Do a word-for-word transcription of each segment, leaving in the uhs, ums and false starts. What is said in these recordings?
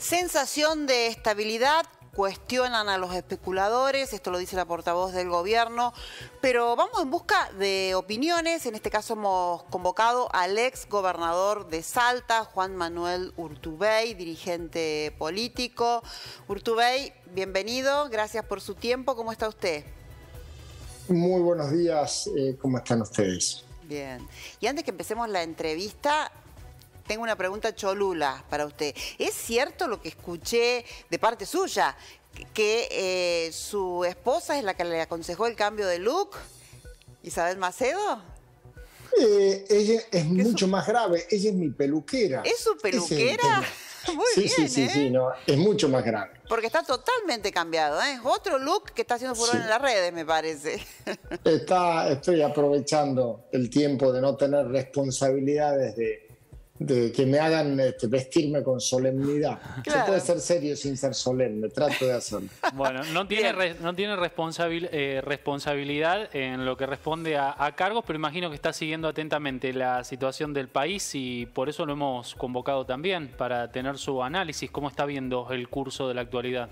Sensación de estabilidad, cuestionan a los especuladores, esto lo dice la portavoz del gobierno, pero vamos en busca de opiniones. En este caso hemos convocado al ex gobernador de Salta, Juan Manuel Urtubey, dirigente político. Urtubey, bienvenido, gracias por su tiempo. ¿Cómo está usted? Muy buenos días, eh, ¿cómo están ustedes? Bien. Y antes que empecemos la entrevista, tengo una pregunta cholula para usted. ¿Es cierto lo que escuché de parte suya, que eh, su esposa es la que le aconsejó el cambio de look, Isabel Macedo? Eh, ella es mucho más grave, ella es mi peluquera. ¿Es su peluquera? Muy sí, bien, sí, sí, ¿eh? sí, no, es mucho más grave. Porque está totalmente cambiado, ¿eh? Es otro look que está haciendo furor Sí. en las redes, me parece. Está, estoy aprovechando el tiempo de no tener responsabilidades de, de que me hagan este, vestirme con solemnidad. Claro. Se puede ser serio sin ser solemne, trato de hacerlo. Bueno, no tiene, re, no tiene responsabil, eh, responsabilidad en lo que responde a, a cargos, pero imagino que está siguiendo atentamente la situación del país y por eso lo hemos convocado también, para tener su análisis. ¿Cómo está viendo el curso de la actualidad?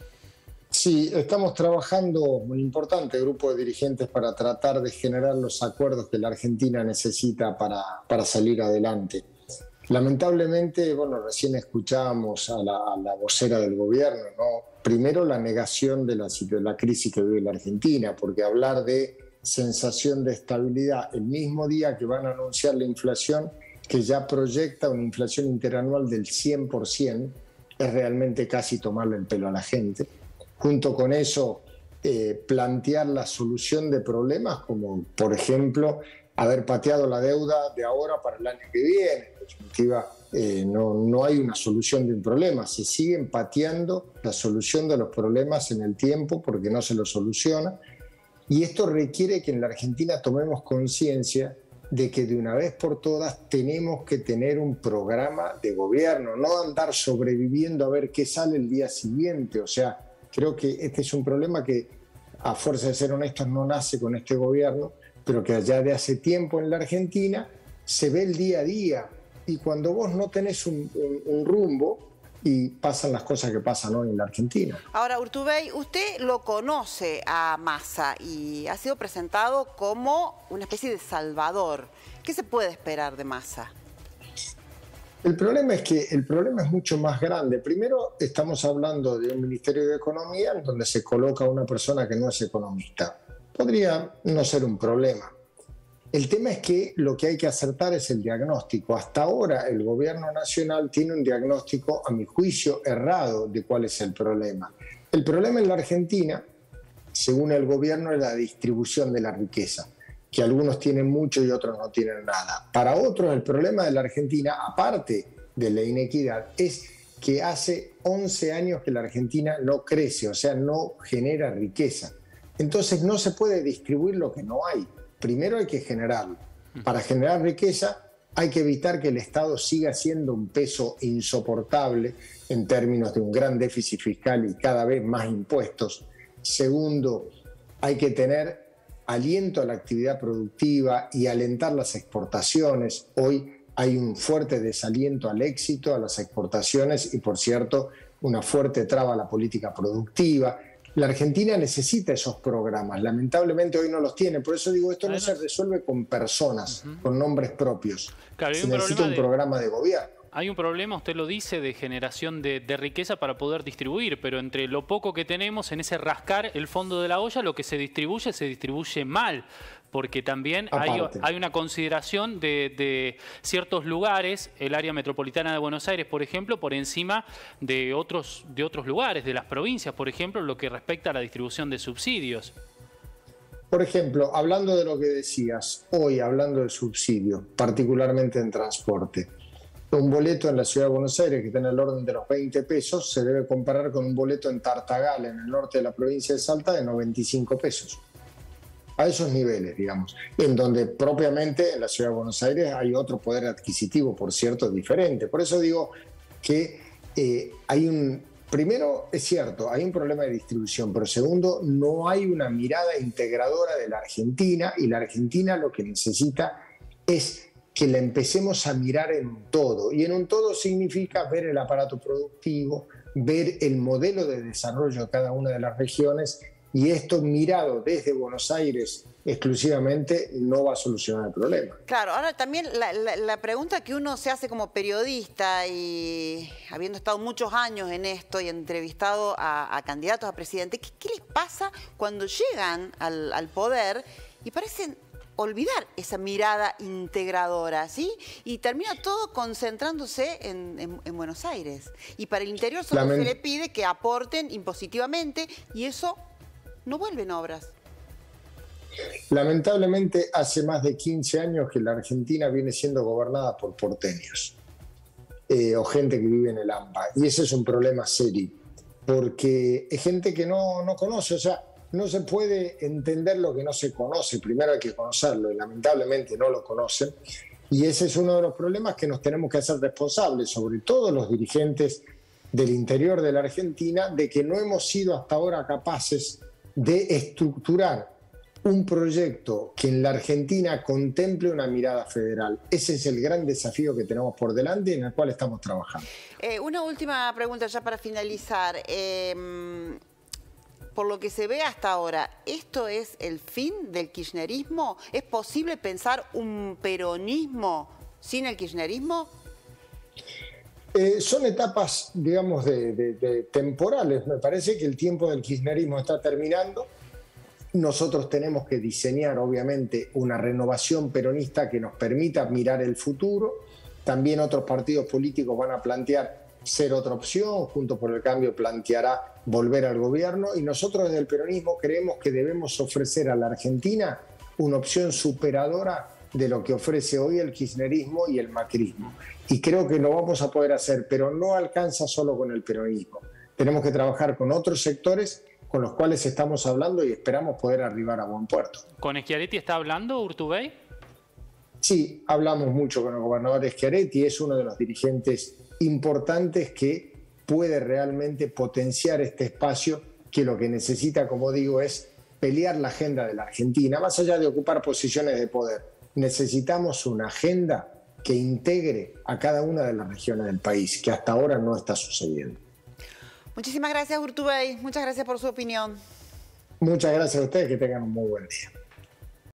Sí, estamos trabajando un importante grupo de dirigentes para tratar de generar los acuerdos que la Argentina necesita para, para salir adelante. Lamentablemente, bueno, recién escuchábamos a la, a la vocera del gobierno, ¿no? Primero, la negación de la, de la crisis que vive la Argentina, porque hablar de sensación de estabilidad el mismo día que van a anunciar la inflación, que ya proyecta una inflación interanual del cien por ciento, es realmente casi tomarle el pelo a la gente. Junto con eso, eh, plantear la solución de problemas, como por ejemplo haber pateado la deuda de ahora para el año que viene. En definitiva, eh, no, no hay una solución de un problema, se siguen pateando la solución de los problemas en el tiempo porque no se lo soluciona. Y esto requiere que en la Argentina tomemos conciencia de que de una vez por todas tenemos que tener un programa de gobierno, no andar sobreviviendo a ver qué sale el día siguiente. O sea, creo que este es un problema que, a fuerza de ser honestos, no nace con este gobierno, pero que allá de hace tiempo en la Argentina se ve el día a día. Y cuando vos no tenés un, un, un rumbo, y pasan las cosas que pasan hoy en la Argentina. Ahora, Urtubey, usted lo conoce a Massa y ha sido presentado como una especie de salvador. ¿Qué se puede esperar de Massa? El problema es que el problema es mucho más grande. Primero, estamos hablando de un Ministerio de Economía en donde se coloca una persona que no es economista. Podría no ser un problema. El tema es que lo que hay que acertar es el diagnóstico. Hasta ahora el gobierno nacional tiene un diagnóstico, a mi juicio, errado de cuál es el problema. El problema en la Argentina, según el gobierno, es la distribución de la riqueza, que algunos tienen mucho y otros no tienen nada. Para otros, el problema de la Argentina, aparte de la inequidad, es que hace once años que la Argentina no crece, o sea, no genera riqueza. Entonces no se puede distribuir lo que no hay. Primero hay que generarlo. Para generar riqueza hay que evitar que el Estado siga siendo un peso insoportable en términos de un gran déficit fiscal y cada vez más impuestos. Segundo, hay que tener aliento a la actividad productiva y alentar las exportaciones. Hoy hay un fuerte desaliento al éxito, a las exportaciones y, por cierto, una fuerte traba a la política productiva. La Argentina necesita esos programas, lamentablemente hoy no los tiene, por eso digo, esto no se resuelve con personas, uh-huh. con nombres propios, claro, se necesita un de... programa de gobierno. Hay un problema, usted lo dice, de generación de, de riqueza para poder distribuir, pero entre lo poco que tenemos en ese rascar el fondo de la olla, lo que se distribuye, se distribuye mal, porque también hay, hay una consideración de, de ciertos lugares, el área metropolitana de Buenos Aires, por ejemplo, por encima de otros, de otros lugares, de las provincias, por ejemplo, lo que respecta a la distribución de subsidios. Por ejemplo, hablando de lo que decías, hoy hablando de subsidios, particularmente en transporte, un boleto en la ciudad de Buenos Aires que está en el orden de los veinte pesos se debe comparar con un boleto en Tartagal, en el norte de la provincia de Salta, de noventa y cinco pesos. A esos niveles, digamos, en donde propiamente en la ciudad de Buenos Aires hay otro poder adquisitivo, por cierto, diferente. Por eso digo que eh, hay un... Primero, es cierto, hay un problema de distribución, pero segundo, no hay una mirada integradora de la Argentina y la Argentina lo que necesita es que la empecemos a mirar en un todo. Y en un todo significa ver el aparato productivo, ver el modelo de desarrollo de cada una de las regiones, y esto mirado desde Buenos Aires exclusivamente no va a solucionar el problema. Claro, ahora también la, la, la pregunta que uno se hace como periodista y habiendo estado muchos años en esto y entrevistado a, a candidatos a presidente, ¿qué, qué les pasa cuando llegan al, al poder y parecen olvidar esa mirada integradora, ¿sí? Y termina todo concentrándose en, en, en Buenos Aires. Y para el interior solo Lament- se le pide que aporten impositivamente y eso no vuelve en obras. Lamentablemente hace más de quince años que la Argentina viene siendo gobernada por porteños eh, o gente que vive en el AMBA, y ese es un problema serio porque es gente que no, no conoce, o sea, no se puede entender lo que no se conoce, primero hay que conocerlo y lamentablemente no lo conocen, y ese es uno de los problemas que nos tenemos que hacer responsables, sobre todo los dirigentes del interior de la Argentina, de que no hemos sido hasta ahora capaces de estructurar un proyecto que en la Argentina contemple una mirada federal. Ese es el gran desafío que tenemos por delante y en el cual estamos trabajando. Eh, una última pregunta ya para finalizar. Eh, por lo que se ve hasta ahora, ¿esto es el fin del kirchnerismo? ¿Es posible pensar un peronismo sin el kirchnerismo? Eh, son etapas, digamos, de, de, de temporales. Me parece que el tiempo del kirchnerismo está terminando. Nosotros tenemos que diseñar, obviamente, una renovación peronista que nos permita mirar el futuro. También otros partidos políticos van a plantear ser otra opción. Juntos por el Cambio planteará volver al gobierno. Y nosotros desde el peronismo creemos que debemos ofrecer a la Argentina una opción superadora de lo que ofrece hoy el kirchnerismo y el macrismo. Y creo que lo vamos a poder hacer, pero no alcanza solo con el peronismo. Tenemos que trabajar con otros sectores con los cuales estamos hablando y esperamos poder arribar a buen puerto. ¿Con Schiaretti está hablando Urtubey? Sí, hablamos mucho con el gobernador Schiaretti, es uno de los dirigentes importantes que puede realmente potenciar este espacio que lo que necesita, como digo, es pelear la agenda de la Argentina, más allá de ocupar posiciones de poder. Necesitamos una agenda que integre a cada una de las regiones del país, que hasta ahora no está sucediendo. Muchísimas gracias, Urtubey. Muchas gracias por su opinión. Muchas gracias a ustedes, que tengan un muy buen día.